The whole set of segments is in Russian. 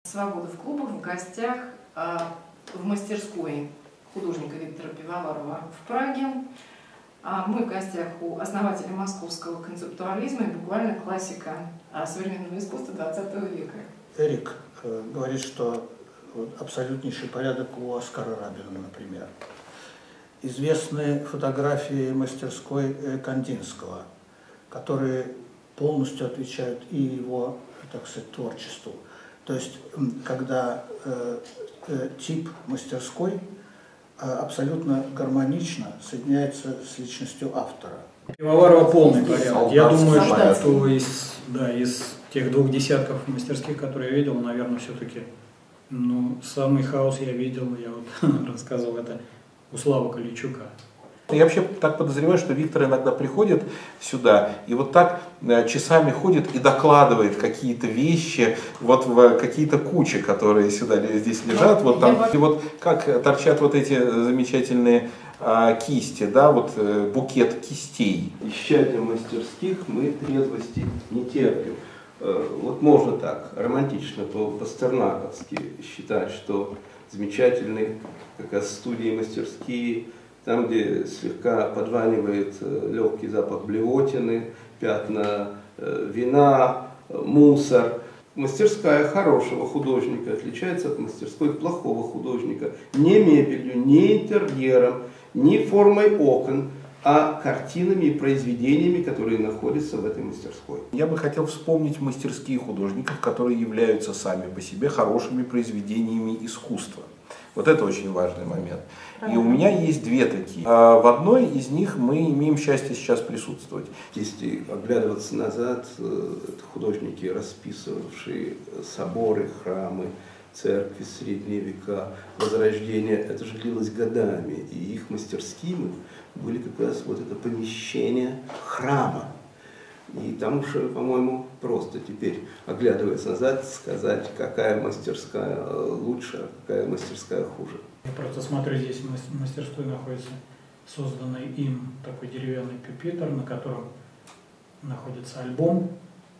«Свобода в клубах» в гостях в мастерской художника Виктора Пивоварова в Праге. Мы в гостях у основателя московского концептуализма и буквально классика современного искусства 20 века. Эрик говорит, что абсолютнейший порядок у Оскара Рабина, например. Известны фотографии мастерской Кандинского, которые полностью отвечают и его, так сказать, творчеству. То есть, когда тип мастерской абсолютно гармонично соединяется с личностью автора. Пивоварова полный порядок. Я думаю, что из тех 2 десятков мастерских, которые я видел, наверное, все-таки самый хаос я видел, я вот рассказывал это у Славы Каличука. Я вообще так подозреваю, что Виктор иногда приходит сюда и вот так часами ходит и докладывает какие-то вещи, вот в какие-то кучи, которые здесь лежат, вот там, и вот как торчат вот эти замечательные кисти, да, вот букет кистей. Ища для мастерских мы трезвости не терпим. Вот можно так романтично, по-пастернаковски считать, что замечательные как раз студии, мастерские, там, где слегка подванивает легкий запах блевотины, пятна вина, мусор. Мастерская хорошего художника отличается от мастерской плохого художника. Не мебелью, не интерьером, не формой окон, а картинами и произведениями, которые находятся в этой мастерской. Я бы хотел вспомнить мастерские художников, которые являются сами по себе хорошими произведениями искусства. Вот это очень важный момент. И у меня есть 2 такие. В одной из них мы имеем счастье сейчас присутствовать. Если оглядываться назад, это художники, расписывавшие соборы, храмы, церкви, средние века, возрождение, это же длилось годами. И их мастерскими были как раз вот это помещение храма. И там уж, по-моему, просто теперь, оглядываясь назад, сказать, какая мастерская лучше, а какая мастерская хуже. Я просто смотрю, здесь в мастерской находится созданный им такой деревянный пюпитр, на котором находится альбом.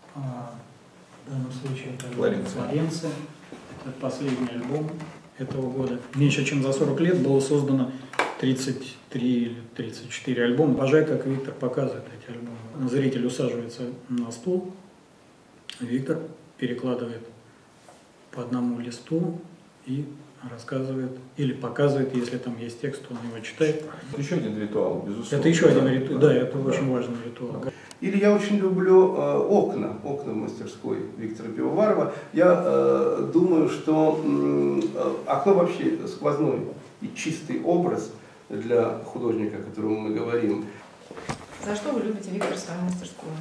В данном случае это альбом «Флоренция». Это последний альбом этого года. Меньше чем за 40 лет было создано 33 или 34 альбома. Обожаю, как Виктор показывает эти альбомы. Зритель усаживается на стул, Виктор перекладывает по одному листу и рассказывает или показывает, если там есть текст, он его читает. Это еще один ритуал, безусловно. Это еще один ритуал, да, это очень важный ритуал. Или я очень люблю окна в мастерской Виктора Пивоварова. Я думаю, что окно вообще сквозной и чистый образ для художника, о котором мы говорим. За что вы любите, Виктор, свою мастерскую?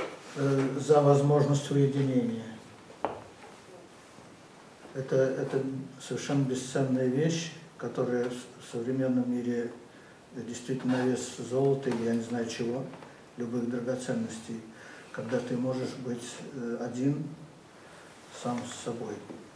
За возможность уединения. Это совершенно бесценная вещь, которая в современном мире действительно на вес золота или я не знаю чего, любых драгоценностей, когда ты можешь быть один сам с собой.